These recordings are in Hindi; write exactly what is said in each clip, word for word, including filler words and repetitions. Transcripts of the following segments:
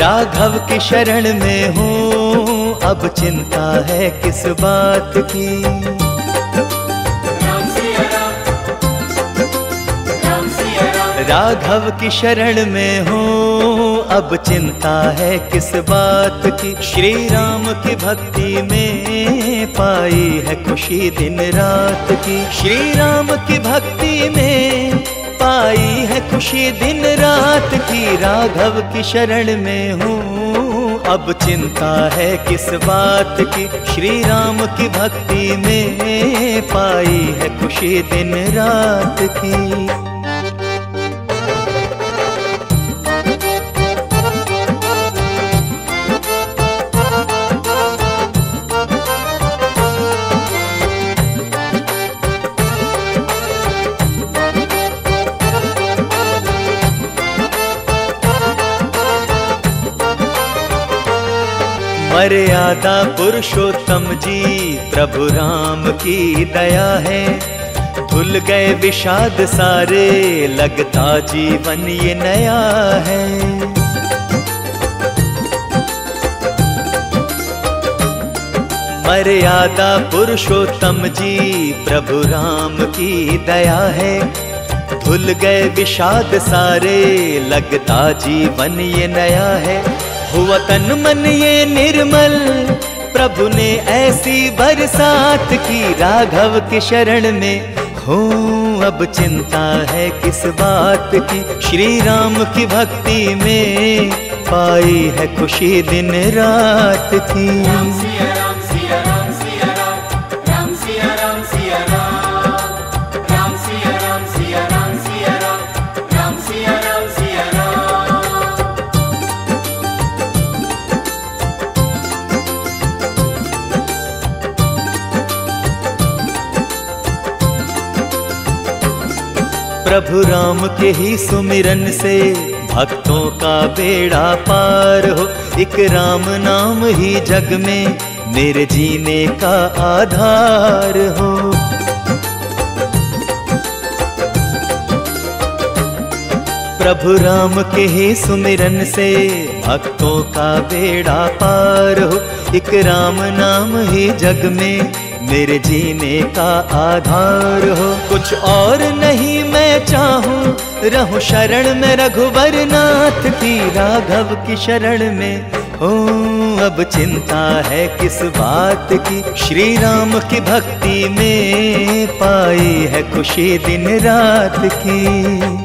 राघव की शरण में हूँ, अब चिंता है किस बात की। राम सिया राम, राम सिया राम। राघव की शरण में हूँ, अब चिंता है किस बात की। श्री राम की भक्ति में पाई है खुशी दिन रात की। श्री राम की भक्ति में पाई है खुशी दिन रात की। राघव की शरण में हूँ, अब चिंता है किस बात की। श्री राम की भक्ति में पाई है खुशी दिन रात की। मर्यादा पुरुषोत्तम जी प्रभु राम की दया है। भूल गए विषाद सारे, लगता जीवन ये नया है। मर्यादा पुरुषोत्तम जी प्रभु राम की दया है। भूल गए विषाद सारे, लगता जीवन ये नया है। हुआ तन मन ये निर्मल, प्रभु ने ऐसी बरसात की। राघव की शरण में हूँ, अब चिंता है किस बात की। श्री राम की भक्ति में पाई है खुशी दिन रात की। राम सिया राम सिया राम सिया राम, राम सिया राम सिया राम, राम सिया राम सिया राम सिया राम, राम सिया राम सिया राम। प्रभु राम के ही सुमिरन से भक्तों का बेड़ा पार हो। एक राम नाम ही जग में मेरे जीने का आधार हो। प्रभु राम के ही सुमिरन से भक्तों का बेड़ा पार हो। एक राम नाम ही जग में मेरे जीने का आधार हो। कुछ और नहीं मैं चाहूं, रहूं शरण में रघुवर नाथ की। राघव की शरण में हूँ, अब चिंता है किस बात की। श्री राम की भक्ति में पाई है खुशी दिन रात की।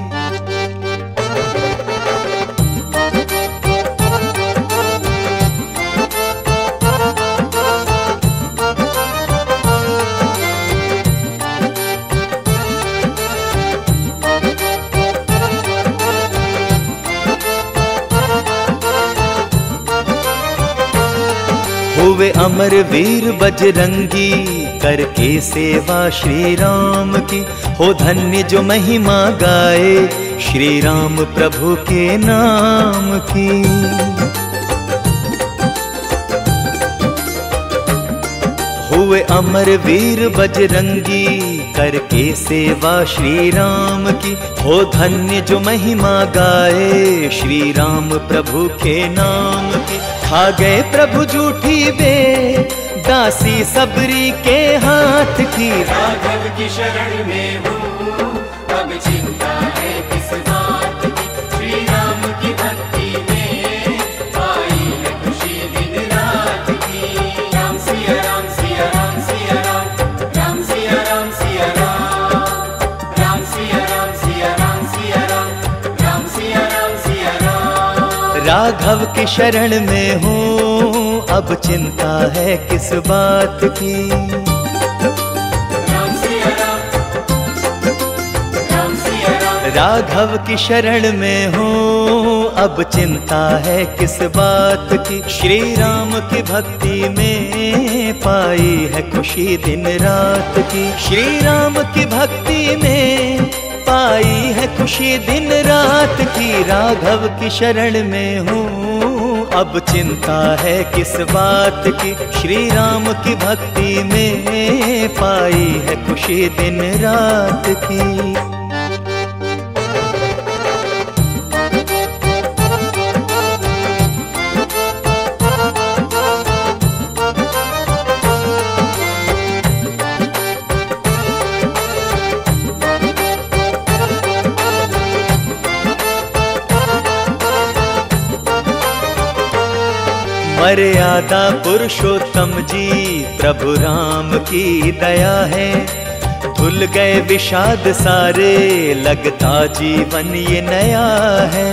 हुए अमर वीर बजरंगी, करके सेवा श्री राम की। हो धन्य जो महिमा गाए, श्री राम प्रभु के नाम की। हुए अमर वीर बजरंगी, करके सेवा श्री राम की। हो धन्य जो महिमा गाए, श्री राम प्रभु के नाम की। खा गए प्रभु झूठी बे दासी सबरी के हाथ की। राघव की शरण में हूँ, अब चिंता है किस बात की। श्री राम की भक्ति में पाई है खुशी दिन रात की। राम सिया राम सिया राम सिया राम, राम सिया राम सिया राम, राम सिया राम सिया राम सिया राम, राम सिया राम सिया राम। राघव की शरण में हूँ, अब चिंता है किस बात की। राम सिया राम, राम सिया राम। राघव की शरण में हूँ, अब चिंता है किस बात की। श्री राम की भक्ति में पाई है खुशी दिन रात की। श्री राम की भक्ति में पाई है खुशी दिन रात की। राघव की शरण में हूँ, अब चिंता है किस बात की। श्री राम की भक्ति में पाई है खुशी दिन रात की। मर्यादा पुरुषोत्तम जी प्रभु राम की दया है। धुल गए विषाद सारे, लगता जीवन ये नया है।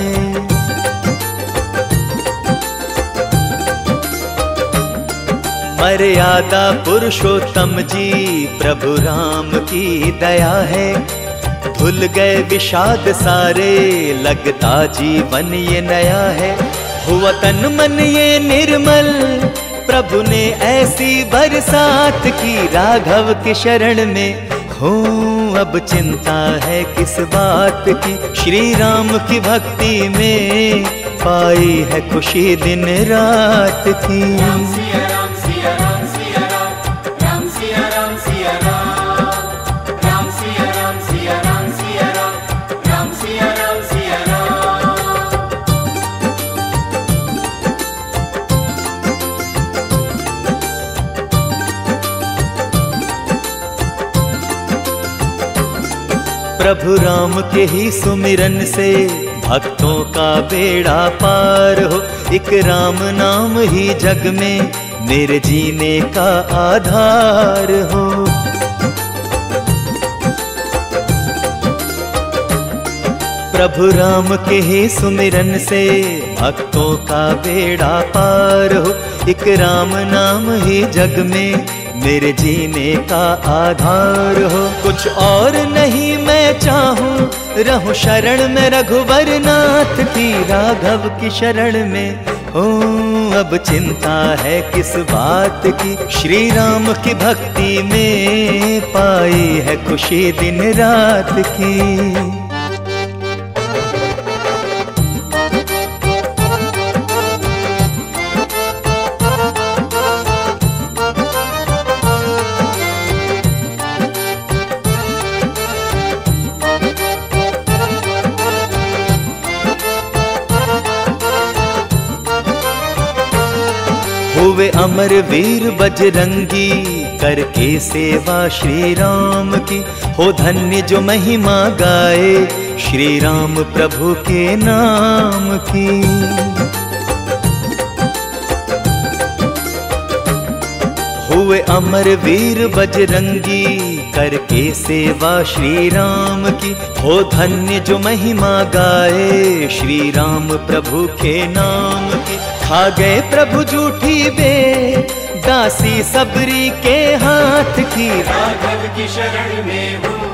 मर्यादा पुरुषोत्तम जी प्रभु राम की दया है। धुल गए विषाद सारे, लगता जीवन ये नया है। हुआ तन मन ये निर्मल, प्रभु ने ऐसी बरसात की। राघव की शरण में हूँ, अब चिंता है किस बात की। श्री राम की भक्ति में पाई है खुशी दिन रात की। राम सिया राम सिया राम सिया राम, राम सिया राम सिया राम, राम सिया राम सिया राम सिया राम, राम सिया राम सिया राम। प्रभु राम के ही सुमिरन से भक्तों का बेड़ा पार हो। एक राम नाम ही जग में मेरे जीने का आधार हो। प्रभु राम के ही सुमिरन से भक्तों का बेड़ा पार हो। एक राम नाम ही जग में मेरे जीने का आधार हो। कुछ और नहीं मैं चाहूं, रहूं शरण में रघुवर नाथ की। राघव की शरण में हूँ, अब चिंता है किस बात की। श्री राम की भक्ति में पाई है खुशी दिन रात की। हुए अमर वीर बजरंगी, करके सेवा श्री राम की। हो धन्य जो महिमा गाए, श्री राम प्रभु के नाम की। हुए अमर वीर बजरंगी, करके सेवा श्री राम की। हो धन्य जो महिमा गाए, श्री राम प्रभु के नाम की। खा गए प्रभु झूठी बे दासी सबरी के हाथ की। राघव की शरण में हूँ,